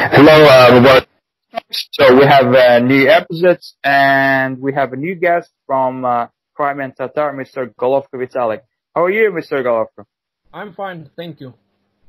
Hello, Mubarak. So we have new episodes and we have a new guest from Crimean Tatar, Mr. Golovko Vitalik. How are you, Mr. Golovko? I'm fine, thank you.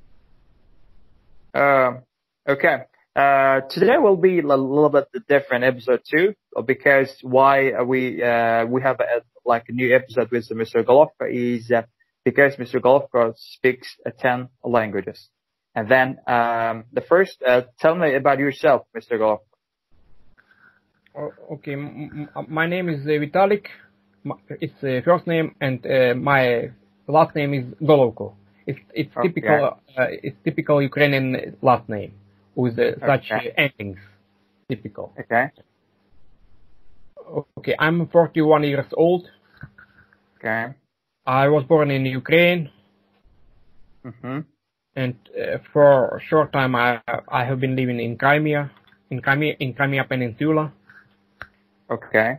Okay. Today will be a little bit different episode too, because why we have a new episode with Mr. Golovko is because Mr. Golovko speaks 10 languages. And then the first, tell me about yourself, Mr. Golovko. Okay, my name is Vitalik. It's first name, and my last name is Golovko. It's typical. It's typical Ukrainian last name with such endings. Typical. Okay. Okay, I'm 41 years old. Okay. I was born in Ukraine. Mm-hmm. And for a short time, I have been living in Crimea, in Crimea Peninsula. Okay.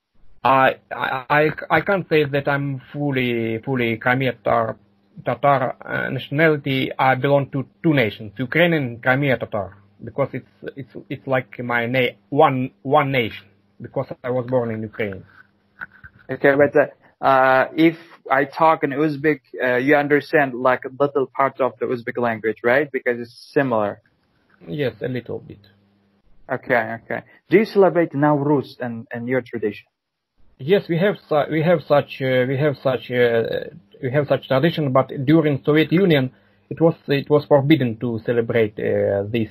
I can't say that I'm fully Crimea Tatar nationality. I belong to two nations, Ukrainian and Crimea Tatar, because it's like my one nation, because I was born in Ukraine. Okay, but if I talk in Uzbek, you understand like little parts of the Uzbek language, right? Because it's similar. Yes, a little bit. Okay. Do you celebrate Nowruz and your tradition? Yes, we have such tradition, but during Soviet Union, it was forbidden to celebrate this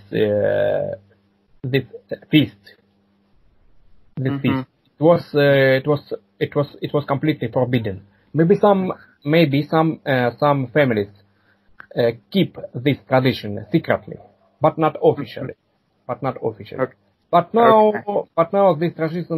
feast. This feast. It was completely forbidden. Maybe some families keep this tradition secretly, but not officially. Okay. But now this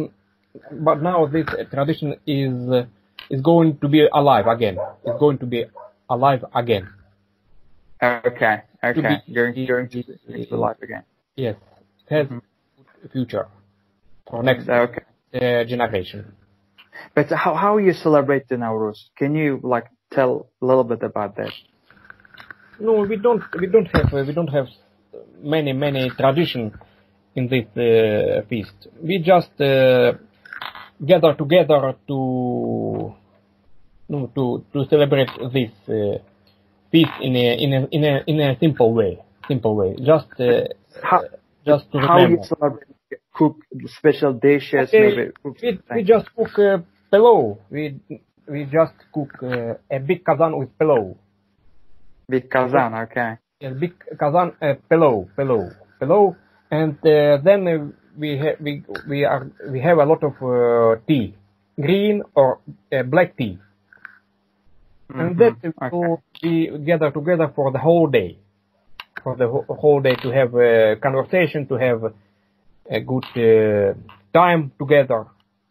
tradition is going to be alive again. It's going to be alive again. Okay. Going to be alive again. Yes, it has a future for next generation. But how you celebrate the Nowruz? Can you tell a little bit about that? No, we don't have many tradition in this feast. We just gather together to celebrate this feast in a simple way. Just to remember. How you celebrate? Cook special dishes, maybe. We just cook pillau. We just cook a big kazan with pillau. Big kazan, okay. Yes, big kazan pillau, and then we have a lot of tea, green or black tea, and that will be gather together for the whole day, to have a conversation, to have a good time together.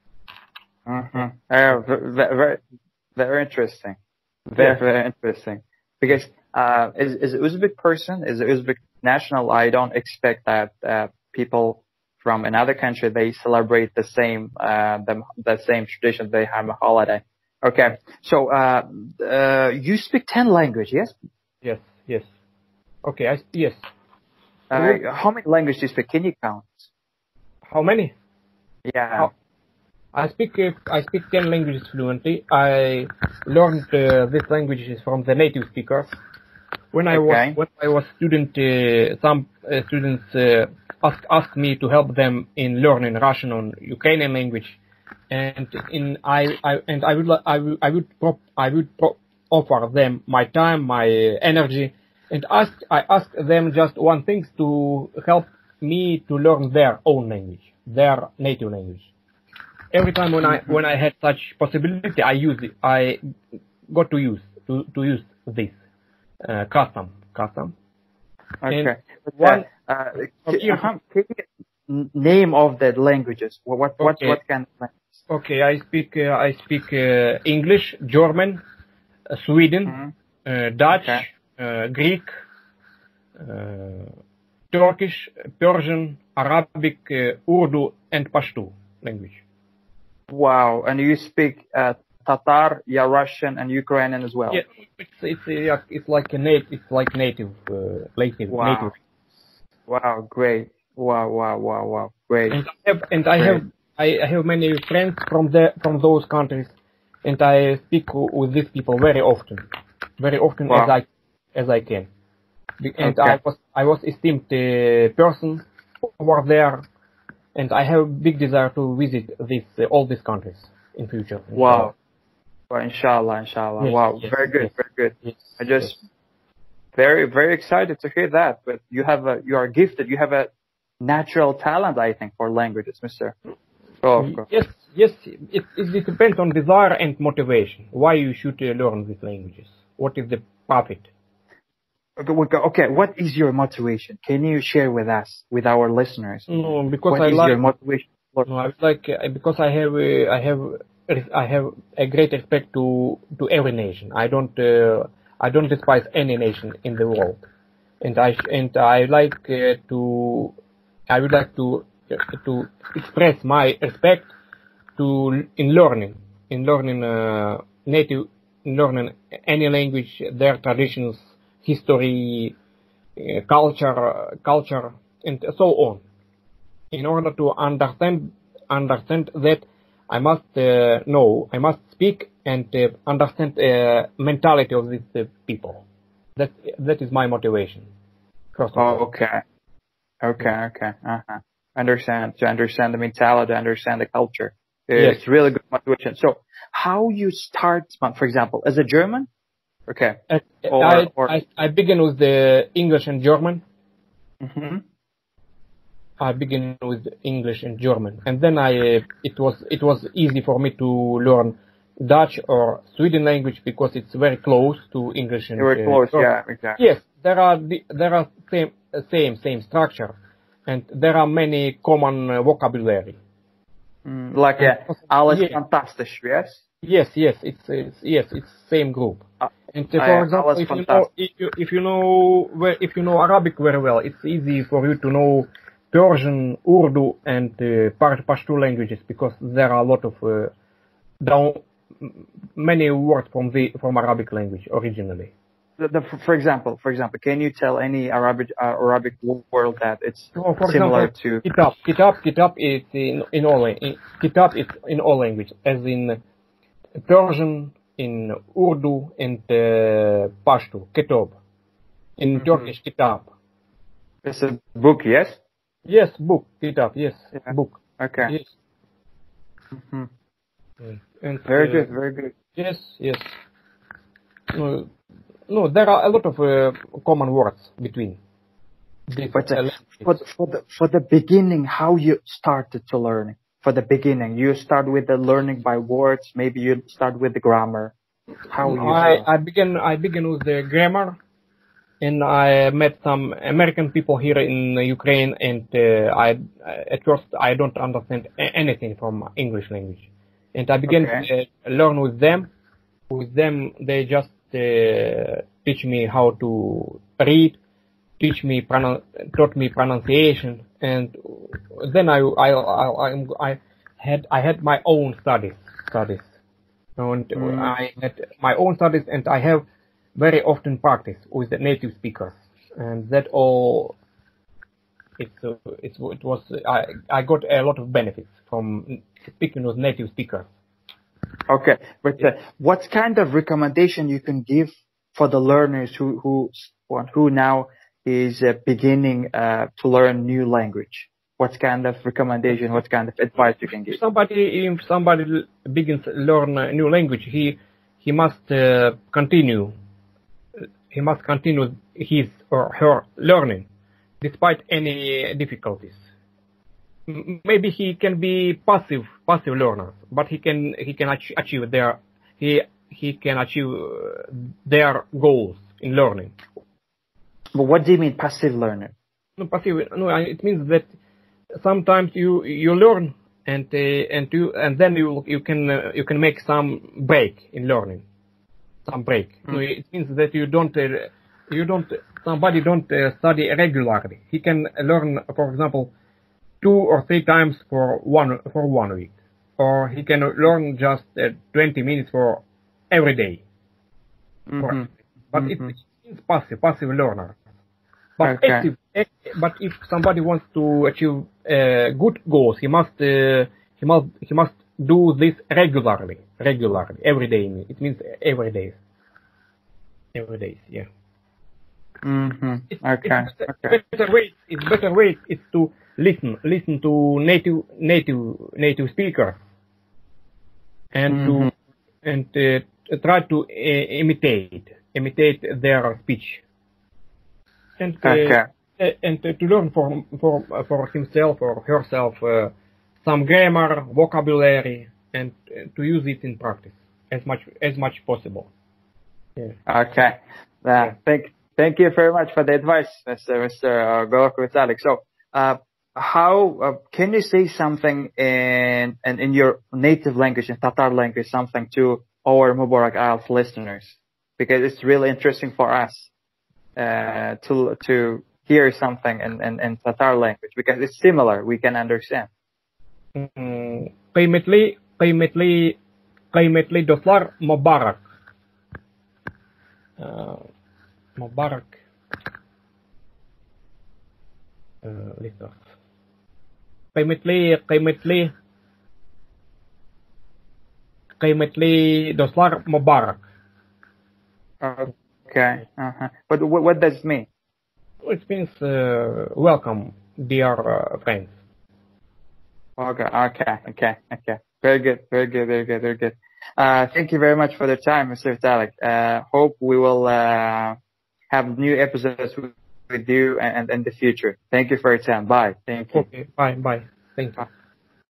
Very interesting. Very interesting. Because as an Uzbek person, as an Uzbek national, I don't expect that people from another country, they celebrate the same tradition. They have a holiday. Okay. So you speak 10 languages, yes? Yes. Okay. Yes. How many languages do you speak? Can you count? How many? Yeah. I speak 10 languages fluently. I learned these languages from the native speakers. When I was student, some students asked me to help them in learning Russian or Ukrainian language, and I would offer them my time, my energy, and I asked them just one thing, to help me to learn their own language, their native language. Every time when I had such possibility, I got to use this custom. Okay. Can you name of the languages? What kind of languages? Okay, I speak English, German, Sweden, Dutch, Greek, Turkish, Persian, Arabic, Urdu, and Pashto language. Wow! And you speak Tatar, Russian, and Ukrainian as well. Yeah, it's like native. Wow. Native. Wow, great. Wow, wow, wow, wow, great. I have many friends from those countries, and I speak with these people very often Wow. as I can. And Okay. I was esteemed person over there, and I have big desire to visit all these countries in future, inshallah. Wow. Well, inshallah, inshallah. Yes, Wow. yes, Very good, yes, very good. yes, I yes. just very, very excited to hear that. But you are gifted. You have a natural talent, I think, for languages, Mister. Oh, of course. Yes, yes. It depends on desire and motivation. Why you should learn these languages? What is the profit? Okay. What is your motivation? Can you share with us, with our listeners? No, because What I is your like. motivation? No, I like because I have a great respect to every nation. I don't despise any nation in the world, and I like to I would like to express my respect to in learning native in learning any language, their traditions, history, culture, and so on. In order to understand that, I must I must speak and understand mentality of these people. That is my motivation, first of Oh, all. okay. Okay. Uh-huh. To understand the mentality, to understand the culture. Yes. It's really good motivation. So, how you start, for example, as a German? Okay. I begin with the English and German. Mm-hmm. I begin with English and German, and then it was easy for me to learn Dutch or Sweden language because it's very close to English and You were close, German. yeah, exactly. Yes, there are same structure, and there are many common vocabulary. Like alles yes, fantastisch, yes? it's same group. And for Yeah, example, alles fantastisch. if you know Arabic very well, it's easy for you to know Persian, Urdu, and Pashto languages because there are a lot of many words from Arabic language originally. For example, can you tell any Arabic word that it's For similar example, to? kitab is kitab is in all language, as in Persian, in Urdu, and Pashto, kitab. In Turkish, kitab. It's a book, yes? Yes, book, kitab, yes, Yeah. book. Okay. Yes. Mm-hmm. And, very good. Yes. No, there are a lot of common words between. But for the beginning, how you started to learn? For the beginning, you start with the learning by words. Maybe you start with the grammar. How you? I begin with the grammar, and I met some American people here in Ukraine, and at first I don't understand anything from English language, and I began to learn with them. With them, they just teach me how to read, taught me pronunciation, and then I had my own studies, and I had my own studies, and I have very often practice with the native speakers, and that all. I got a lot of benefits from speaking with native speakers. Okay, but what kind of recommendation you can give for the learners who now is beginning to learn new language? What kind of recommendation? What kind of advice you can give? If somebody begins to learn a new language, he must continue. He must continue his or her learning, despite any difficulties. Maybe he can be passive learner, but he can achieve their goals in learning. But what do you mean passive learner? No, passive. No, it means that sometimes you learn and then you can make some break in learning. Some break. No, it means that somebody don't study regularly. He can learn, for example, 2 or 3 times for one week, or he can learn just 20 minutes for every day. But it means passive learner. But Okay. but if somebody wants to achieve good goals, he must do this regularly, every day. It means every day, yeah. Mm-hmm. It's Okay. Okay. better way is to listen to native speakers and Mm-hmm. try to imitate their speech and Okay. to learn for himself or herself some grammar, vocabulary, and to use it in practice as much possible. Yeah. Okay. Yeah. Thank you very much for the advice, Mr. Golok. So, how can you say something in your native language, in Tatar language, something to our Mubarak IELTS listeners? Because it's really interesting for us to hear something in Tatar language because it's similar. We can understand. Kıymetli dostlar, Mubarak. Mubarak. Listeners. Kıymetli dostlar, Mubarak. Okay. But what does it mean? It means welcome, dear friends. Okay. Very good. Thank you very much for the time, Mr. Vitalik. Hope we will have new episodes with you and in the future. Thank you for your time. Bye. Thank you. Okay, bye. Thank you.